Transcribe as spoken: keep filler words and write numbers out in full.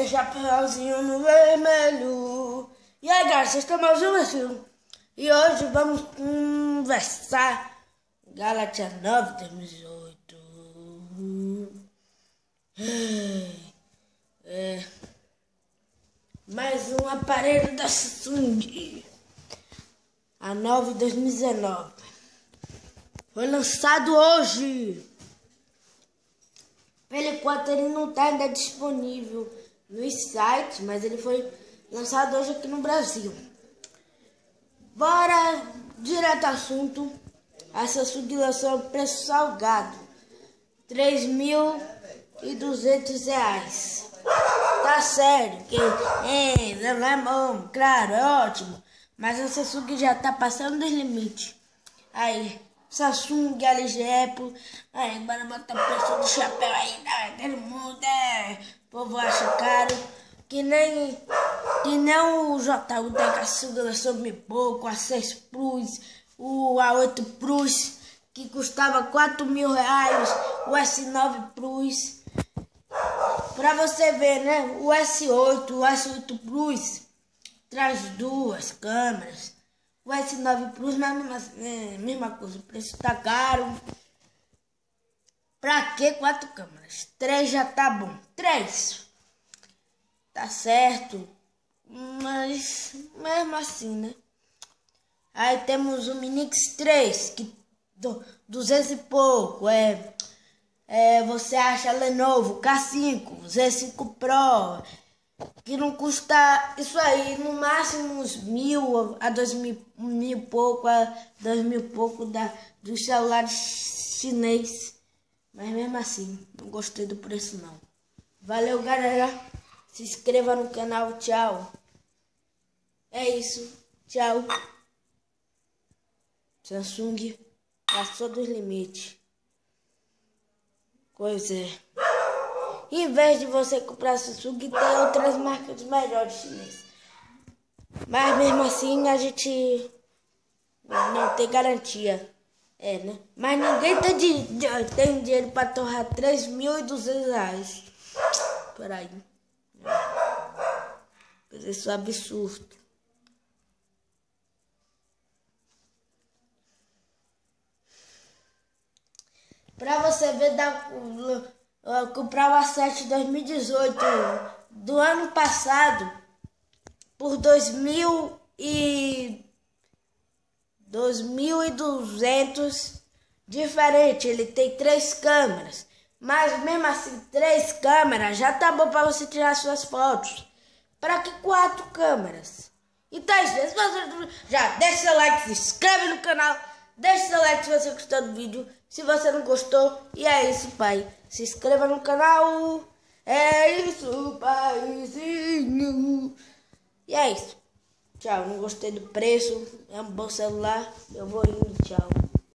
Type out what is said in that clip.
de chapéuzinho no vermelho. E aí, galera, vocês estão mais um filme. E hoje vamos conversar Gálatas nove, dois mil e dezoito. É, mais um aparelho da Samsung. A nove dois mil e dezenove. Foi lançado hoje. Por enquanto ele não está ainda disponível nos sites, mas ele foi lançado hoje aqui no Brasil. Bora direto ao assunto. A Samsung lançou um preço salgado, três mil e duzentos reais. Tá sério, que é, não é bom, claro, é ótimo, mas a Samsung já tá passando dos limites. Aí, Samsung, L G, Apple, aí, bora botar o preço do chapéu aí, né? Todo mundo, é, o povo acha caro, que nem, que nem o J U da Samsung lançou Me Pouco, a seis Plus, o A oito Plus, que custava quatro mil reais, o S nove Plus. Pra você ver, né, o S oito, o S oito Plus traz duas câmeras. O S nove Plus, mas mesma, é, mesma coisa, o preço tá caro. Pra que quatro câmeras? Três já tá bom. Três. Tá certo. Mas mesmo assim, né? Aí temos o Mini X três, que do, duzentos e pouco. É, é, você acha Lenovo K cinco, Z cinco Pro, que não custa isso aí, no máximo uns mil a dois mil, mil e pouco, a dois mil e pouco da, dos celulares chinês. Mas mesmo assim, não gostei do preço não. Valeu, galera. Se inscreva no canal. Tchau. É isso. Tchau. Samsung passou dos limites. Pois é. Em vez de você comprar Samsung, tem outras marcas melhores chinesas. Mas mesmo assim a gente não tem garantia. É, né? Mas ninguém tem, de, tem dinheiro para torrar três mil e duzentos reais. Por aí. Isso é absurdo. Pra você ver, da, comprar o A sete dois mil e dezoito do ano passado por dois mil e dois mil e duzentos, diferente. Ele tem três câmeras, mas mesmo assim três câmeras já tá bom para você tirar suas fotos. Para que quatro câmeras? Então é isso. Já deixa seu like, se inscreve no canal, deixa seu like se você gostou do vídeo. Se você não gostou, e é isso, pai. Se inscreva no canal. É isso, paizinho. E é isso. Tchau. Não gostei do preço. É um bom celular. Eu vou indo. Tchau.